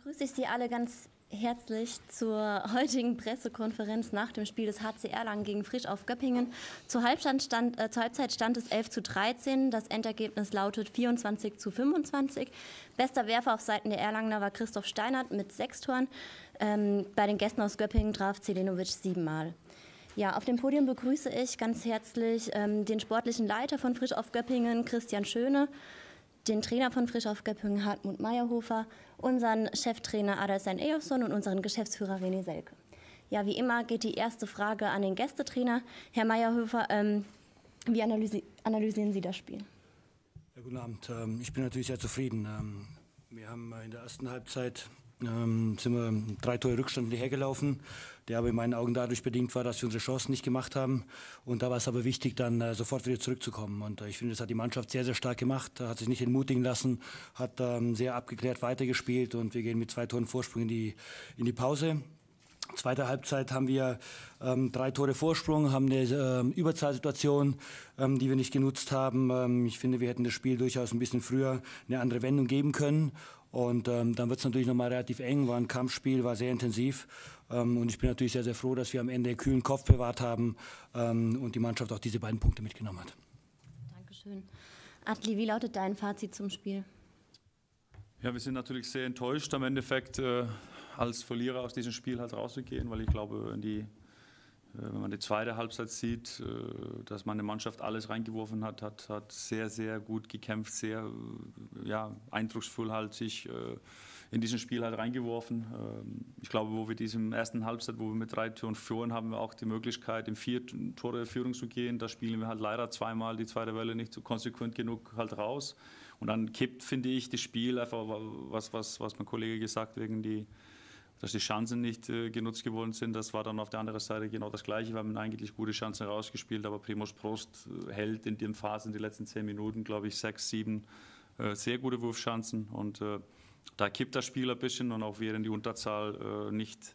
begrüße ich Sie alle ganz herzlich zur heutigen Pressekonferenz nach dem Spiel des HC Erlangen gegen Frisch auf Göppingen. Zur Halbzeit stand es 11:13. Das Endergebnis lautet 24:25. Bester Werfer auf Seiten der Erlangener war Christoph Steinert mit 6 Toren. Bei den Gästen aus Göppingen traf Zelenovic 7-mal. Ja, auf dem Podium begrüße ich ganz herzlich den sportlichen Leiter von Frisch auf Göppingen, Christian Schöne, den Trainer von Frisch auf Göppingen, Hartmut Meyerhofer, unseren Cheftrainer Adalstein Eyjolfsson und unseren Geschäftsführer René Selke. Ja, wie immer geht die erste Frage an den Gästetrainer. Herr Meyerhofer, wie analysieren Sie das Spiel? Ja, guten Abend. Ich bin natürlich sehr zufrieden. Wir haben in der ersten Halbzeit sind wir 3 Tore Rückstand hergelaufen, der aber in meinen Augen dadurch bedingt war, dass wir unsere Chancen nicht gemacht haben. Und da war es aber wichtig, dann sofort wieder zurückzukommen. Und ich finde, das hat die Mannschaft sehr, sehr stark gemacht, hat sich nicht entmutigen lassen, hat sehr abgeklärt weitergespielt und wir gehen mit 2 Toren Vorsprung in die Pause. Zweite Halbzeit haben wir 3 Tore Vorsprung, haben eine Überzahlsituation, die wir nicht genutzt haben. Ich finde, wir hätten das Spiel durchaus ein bisschen früher eine andere Wendung geben können. Und dann wird es natürlich nochmal relativ eng, war ein Kampfspiel, war sehr intensiv. Und ich bin natürlich sehr, sehr froh, dass wir am Ende einen kühlen Kopf bewahrt haben und die Mannschaft auch diese beiden Punkte mitgenommen hat. Dankeschön. Adli, wie lautet dein Fazit zum Spiel? Ja, wir sind natürlich sehr enttäuscht am Endeffekt als Verlierer aus diesem Spiel halt rauszugehen, weil ich glaube, wenn man die zweite Halbzeit sieht, dass meine Mannschaft alles reingeworfen hat sehr, sehr gut gekämpft, sehr eindrucksvoll halt sich in diesem Spiel halt reingeworfen. Ich glaube, wo wir diesem ersten Halbzeit, wo wir mit 3 Toren führen, haben wir auch die Möglichkeit, in 4 Tore Führung zu gehen. Da spielen wir halt leider zweimal die zweite Welle nicht so konsequent genug halt raus. Und dann kippt, finde ich, das Spiel einfach, was mein Kollege gesagt hat, dass die Chancen nicht genutzt geworden sind. Das war dann auf der anderen Seite genau das Gleiche. Wir haben eigentlich gute Chancen rausgespielt, aber Primož Prost hält in den Phasen, die letzten 10 Minuten, glaube ich, 6, 7 sehr gute Wurfchancen. Und da kippt das Spiel ein bisschen und auch wir in die Unterzahl nicht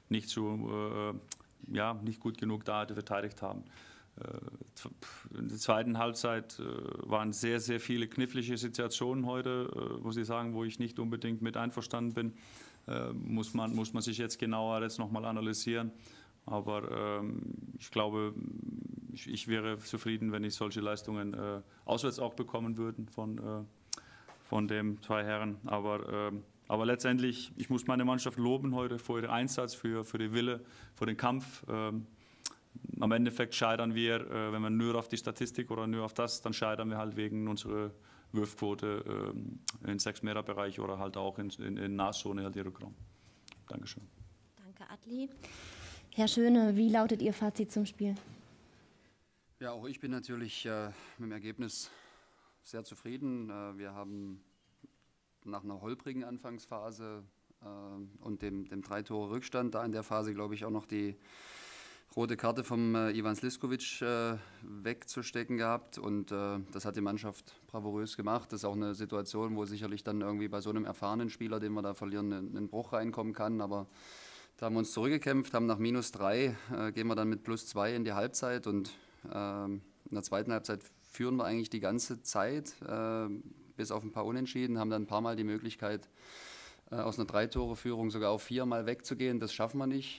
gut genug da verteidigt haben. In der zweiten Halbzeit waren sehr, sehr viele knifflige Situationen heute, muss ich sagen, wo ich nicht unbedingt mit einverstanden bin. Muss man sich jetzt genauer nochmal analysieren. Aber ich glaube, ich wäre zufrieden, wenn ich solche Leistungen auswärts auch bekommen würde von den 2 Herren. Aber letztendlich, ich muss meine Mannschaft loben heute für ihren Einsatz, für den Wille, für den Kampf. Am Endeffekt scheitern wir, wenn wir nur auf die Statistik oder nur auf das, dann scheitern wir halt wegen unserer Wurfquote im 6-Meter-Bereich oder halt auch in Nahzone halt die Rückraum. Dankeschön. Danke, Adli. Herr Schöne, wie lautet Ihr Fazit zum Spiel? Ja, auch ich bin natürlich mit dem Ergebnis sehr zufrieden. Wir haben nach einer holprigen Anfangsphase und dem 3-Tore-Rückstand da in der Phase, glaube ich, auch noch die rote Karte vom Ivan Sliskovic wegzustecken gehabt und das hat die Mannschaft bravourös gemacht. Das ist auch eine Situation, wo sicherlich dann irgendwie bei so einem erfahrenen Spieler, den wir da verlieren, ein Bruch reinkommen kann, aber da haben wir uns zurückgekämpft, haben nach -3, gehen wir dann mit +2 in die Halbzeit und in der zweiten Halbzeit führen wir eigentlich die ganze Zeit, bis auf ein paar Unentschieden, haben dann ein paar Mal die Möglichkeit, aus einer 3-Tore-Führung sogar auf 4 Mal wegzugehen. Das schaffen wir nicht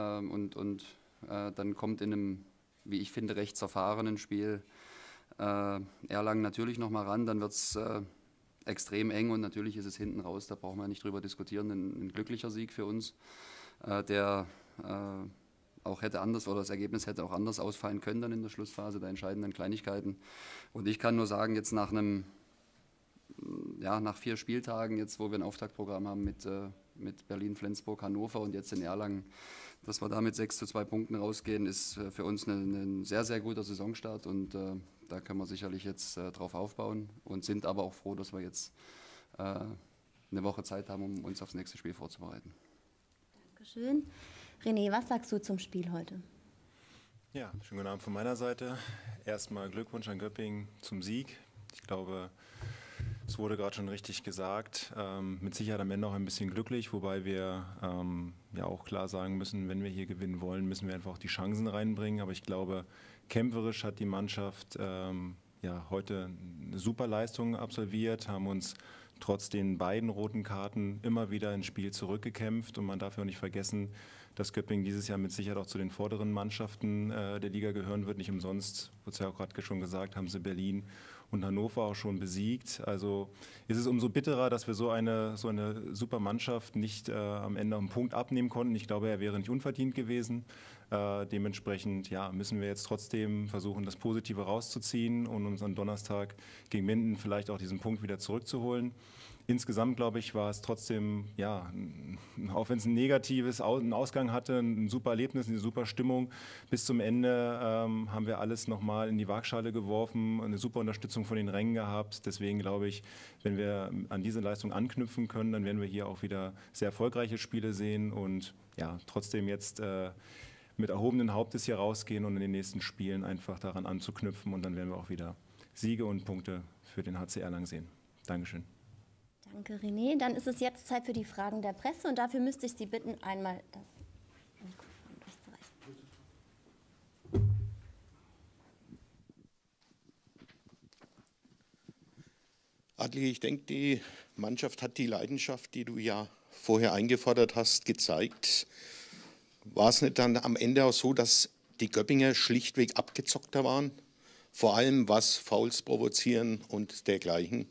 dann kommt in einem, wie ich finde, recht zerfahrenen Spiel Erlangen natürlich noch mal ran, dann wird es extrem eng und natürlich ist es hinten raus, da brauchen wir nicht drüber diskutieren, ein glücklicher Sieg für uns, der auch hätte anders oder das Ergebnis hätte auch anders ausfallen können dann in der Schlussphase der entscheidenden Kleinigkeiten. Und ich kann nur sagen, jetzt nach 4 Spieltagen, jetzt wo wir ein Auftaktprogramm haben mit Berlin, Flensburg, Hannover und jetzt in Erlangen, dass wir da mit 6:2 Punkten rausgehen, ist für uns ein sehr, sehr guter Saisonstart und da können wir sicherlich jetzt drauf aufbauen und sind aber auch froh, dass wir jetzt eine Woche Zeit haben, um uns aufs nächste Spiel vorzubereiten. Dankeschön. René, was sagst du zum Spiel heute? Ja, schönen guten Abend von meiner Seite. Erstmal Glückwunsch an Göppingen zum Sieg. Ich glaube, es wurde gerade schon richtig gesagt, mit Sicherheit am Ende auch ein bisschen glücklich, wobei wir ja auch klar sagen müssen, wenn wir hier gewinnen wollen, müssen wir einfach auch die Chancen reinbringen. Aber ich glaube, kämpferisch hat die Mannschaft ja heute eine super Leistung absolviert, haben uns trotz den beiden roten Karten immer wieder ins Spiel zurückgekämpft. Und man darf ja auch nicht vergessen, dass Göppingen dieses Jahr mit Sicherheit auch zu den vorderen Mannschaften der Liga gehören wird. Nicht umsonst, wurde es ja auch gerade schon gesagt, haben sie Berlin und Hannover auch schon besiegt. Also ist es umso bitterer, dass wir so eine super Mannschaft nicht am Ende einen Punkt abnehmen konnten. Ich glaube, er wäre nicht unverdient gewesen. Dementsprechend müssen wir jetzt trotzdem versuchen, das Positive rauszuziehen und uns am Donnerstag gegen Minden vielleicht auch diesen Punkt wieder zurückzuholen. Insgesamt, glaube ich, war es trotzdem, auch wenn es ein negatives Ausgang hatte, ein super Erlebnis, eine super Stimmung. Bis zum Ende haben wir alles nochmal in die Waagschale geworfen, eine super Unterstützung von den Rängen gehabt. Deswegen glaube ich, wenn wir an diese Leistung anknüpfen können, dann werden wir hier auch wieder sehr erfolgreiche Spiele sehen und trotzdem jetzt mit erhobenen Hauptes hier rausgehen und in den nächsten Spielen einfach daran anzuknüpfen und dann werden wir auch wieder Siege und Punkte für den HC Erlangen sehen. Dankeschön. Danke, René. Dann ist es jetzt Zeit für die Fragen der Presse und dafür müsste ich Sie bitten, einmal das Mikrofon durchzureichen. Adli, ich denke, die Mannschaft hat die Leidenschaft, die du ja vorher eingefordert hast, gezeigt. War es nicht dann am Ende auch so, dass die Göppinger schlichtweg abgezockter waren? Vor allem was Fouls provozieren und dergleichen?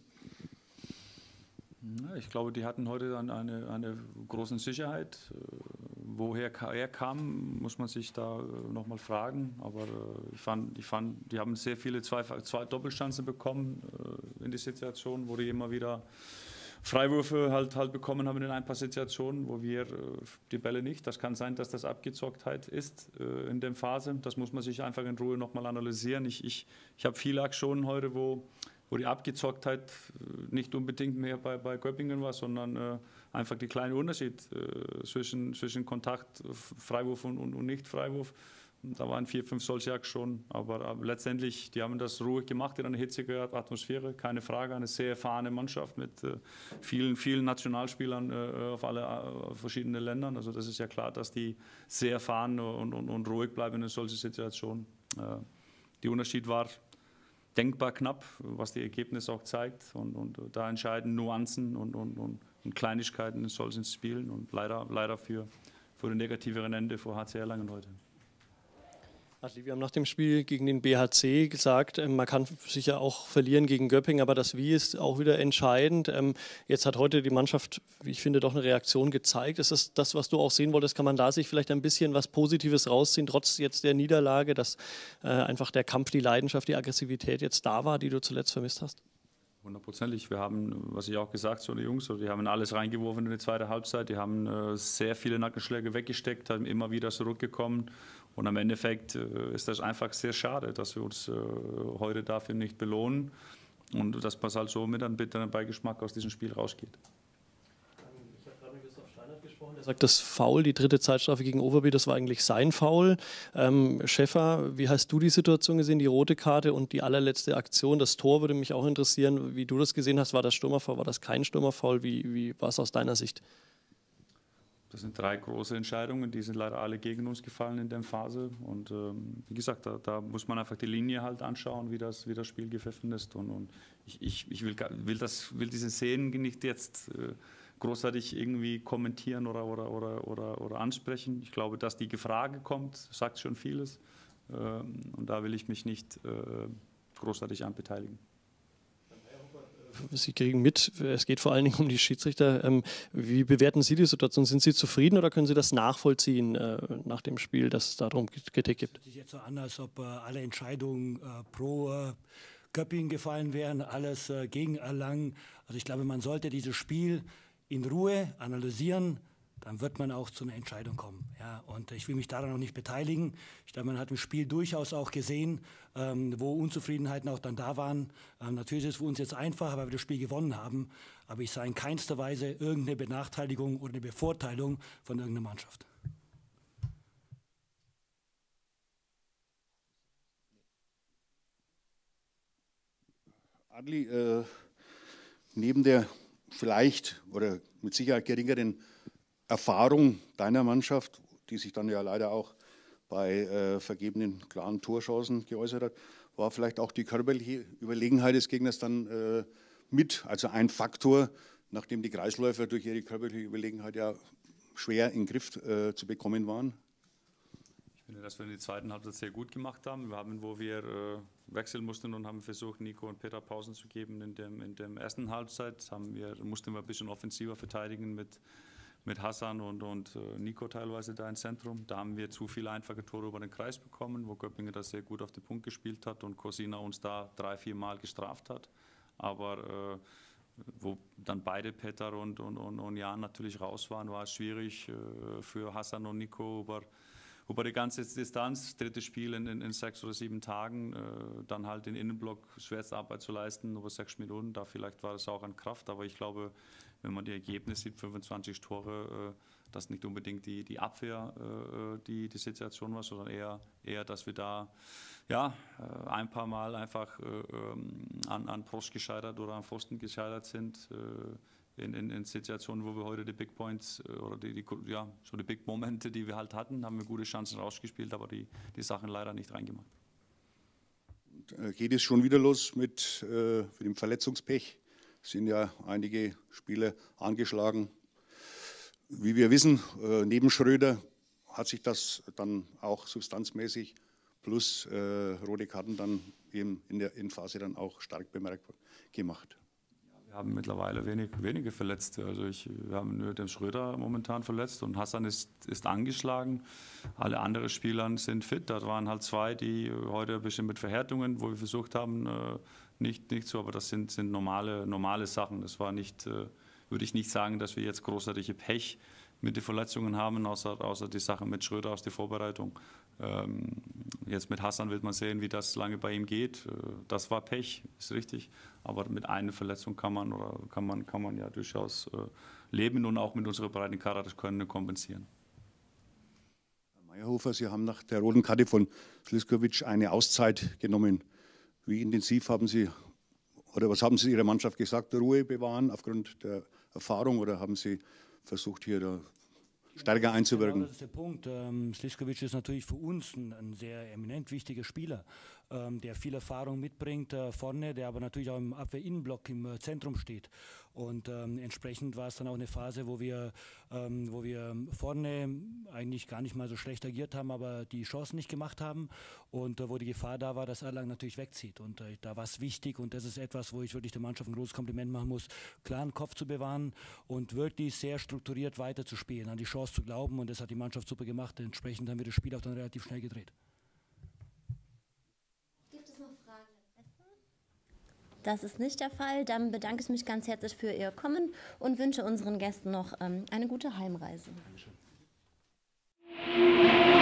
Ja, ich glaube, die hatten heute dann eine große Sicherheit. Woher er kam, muss man sich da nochmal fragen. Aber ich fand, die haben sehr viele zwei Doppelchancen bekommen in die Situation, wo die immer wieder Freiwürfe halt bekommen haben in ein paar Situationen, wo wir die Bälle nicht. Das kann sein, dass das Abgezocktheit ist in der Phase. Das muss man sich einfach in Ruhe nochmal analysieren. Ich habe viele Aktionen heute, wo die Abgezocktheit nicht unbedingt mehr bei Göppingen war, sondern einfach der kleine Unterschied zwischen Kontakt, Freiwurf und Nicht-Freiwurf. Da waren 4, 5 solche Aktionen, aber letztendlich, die haben das ruhig gemacht in einer hitzigen Atmosphäre, keine Frage, eine sehr erfahrene Mannschaft mit vielen Nationalspielern auf verschiedene Ländern. Also das ist ja klar, dass die sehr erfahren und ruhig bleiben in solchen Situationen. Der Unterschied war denkbar knapp, was die Ergebnisse auch zeigt. Und da entscheiden Nuancen und Kleinigkeiten in solchen Spielen und leider für den negativeren Ende vor HC Erlangen heute. Wir haben nach dem Spiel gegen den BHC gesagt, man kann sicher auch verlieren gegen Göppingen, aber das Wie ist auch wieder entscheidend. Jetzt hat heute die Mannschaft, wie ich finde, doch eine Reaktion gezeigt. Ist das, was du auch sehen wolltest? Kann man da sich vielleicht ein bisschen was Positives rausziehen, trotz jetzt der Niederlage, dass einfach der Kampf, die Leidenschaft, die Aggressivität jetzt da war, die du zuletzt vermisst hast? 100%. Wir haben, was ich auch gesagt habe, die Jungs, die haben alles reingeworfen in die zweite Halbzeit. Die haben sehr viele Nackenschläge weggesteckt, haben immer wieder zurückgekommen. Und am Endeffekt ist das einfach sehr schade, dass wir uns heute dafür nicht belohnen und dass man halt so mit einem bitteren Beigeschmack aus diesem Spiel rausgeht. Ich habe gerade mit Christoph Steinert gesprochen. Er sagt, das Foul, die dritte Zeitstrafe gegen Overby, das war eigentlich sein Foul. Schäfer, wie hast du die Situation gesehen, die rote Karte und die allerletzte Aktion? Das Tor würde mich auch interessieren, wie du das gesehen hast. War das Stürmerfoul, war das kein Stürmerfoul? Wie war es aus deiner Sicht? Das sind 3 große Entscheidungen, die sind leider alle gegen uns gefallen in der Phase. Und wie gesagt, da muss man einfach die Linie halt anschauen, wie das Spiel gepfiffen ist. Und ich will diese Szenen nicht jetzt großartig irgendwie kommentieren oder ansprechen. Ich glaube, dass die Frage kommt, sagt schon vieles. Und da will ich mich nicht großartig anbeteiligen. Sie kriegen mit, es geht vor allen Dingen um die Schiedsrichter. Wie bewerten Sie die Situation? Sind Sie zufrieden oder können Sie das nachvollziehen nach dem Spiel, dass es darum Kritik gibt? Es hört sich jetzt so an, als ob alle Entscheidungen pro Göppingen gefallen wären, alles gegen Erlangen. Also ich glaube, man sollte dieses Spiel in Ruhe analysieren, dann wird man auch zu einer Entscheidung kommen. Ja, und ich will mich daran auch nicht beteiligen. Ich glaube, man hat im Spiel durchaus auch gesehen, wo Unzufriedenheiten auch dann da waren. Natürlich ist es für uns jetzt einfach, weil wir das Spiel gewonnen haben. Aber ich sah in keinster Weise irgendeine Benachteiligung oder eine Bevorteilung von irgendeiner Mannschaft. Adli, neben der vielleicht oder mit Sicherheit geringeren Erfahrung deiner Mannschaft, die sich dann ja leider auch bei vergebenen klaren Torchancen geäußert hat, war vielleicht auch die körperliche Überlegenheit des Gegners dann mit, also ein Faktor, nachdem die Kreisläufer durch ihre körperliche Überlegenheit ja schwer in den Griff zu bekommen waren? Ich finde, dass wir in der zweiten Halbzeit sehr gut gemacht haben. Wir haben, wo wir wechseln mussten und haben versucht, Nico und Peter Pausen zu geben in der ersten Halbzeit, mussten wir ein bisschen offensiver verteidigen mit Hassan und Nico teilweise da im Zentrum. Da haben wir zu viele einfache Tore über den Kreis bekommen, wo Göppingen das sehr gut auf den Punkt gespielt hat und Cosina uns da 3-4 Mal gestraft hat. Aber wo dann beide, Peter und Jan, natürlich raus waren, war es schwierig für Hassan und Nico über die ganze Distanz, drittes Spiel in 6 oder 7 Tagen, dann halt den Innenblock Schwerstarbeit zu leisten, über 6 Minuten. Da vielleicht war es auch an Kraft, aber ich glaube, wenn man die Ergebnisse sieht, 25 Tore, das nicht unbedingt die Abwehr die Situation war, sondern eher, dass wir da ein paar Mal einfach an Post gescheitert oder an Pfosten gescheitert sind. In Situationen, wo wir heute die Big Points oder die Big Momente, die wir halt hatten, haben wir gute Chancen rausgespielt, aber die Sachen leider nicht reingemacht. Und, geht es schon wieder los mit dem Verletzungspech? Es sind ja einige Spieler angeschlagen. Wie wir wissen, neben Schröder hat sich das dann auch substanzmäßig plus rote Karten dann eben in der Endphase dann auch stark bemerkbar gemacht. Wir haben mittlerweile wenige Verletzte. Also wir haben nur den Schröder momentan verletzt und Hassan ist angeschlagen. Alle anderen Spieler sind fit. Da waren halt 2, die heute ein bisschen mit Verhärtungen, wo wir versucht haben, nicht so, aber das sind normale Sachen. Das war nicht, würde ich nicht sagen, dass wir jetzt großartige Pech mit den Verletzungen haben, außer die Sache mit Schröder aus der Vorbereitung. Jetzt mit Hassan wird man sehen, wie das lange bei ihm geht. Das war Pech, ist richtig. Aber mit einer Verletzung kann man ja durchaus leben und auch mit unserer breiten Kader das können kompensieren. Herr Meyerhofer, Sie haben nach der roten Karte von Sliskovic eine Auszeit genommen. Wie intensiv haben Sie oder was haben Sie Ihrer Mannschaft gesagt? Ruhe bewahren aufgrund der Erfahrung oder haben Sie versucht, hier da stärker einzuwirken? Genau, das ist der Punkt. Sliskovic ist natürlich für uns ein sehr eminent wichtiger Spieler, der viel Erfahrung mitbringt vorne, der aber natürlich auch im Abwehr-Innenblock im Zentrum steht. Und entsprechend war es dann auch eine Phase, wo wir vorne eigentlich gar nicht mal so schlecht agiert haben, aber die Chancen nicht gemacht haben und wo die Gefahr da war, dass Erlangen natürlich wegzieht. Und da war es wichtig und das ist etwas, wo ich wirklich der Mannschaft ein großes Kompliment machen muss, klaren Kopf zu bewahren und wirklich sehr strukturiert weiterzuspielen, an die Chance zu glauben und das hat die Mannschaft super gemacht. Entsprechend haben wir das Spiel auch dann relativ schnell gedreht. Das ist nicht der Fall. Dann bedanke ich mich ganz herzlich für Ihr Kommen und wünsche unseren Gästen noch eine gute Heimreise. Dankeschön.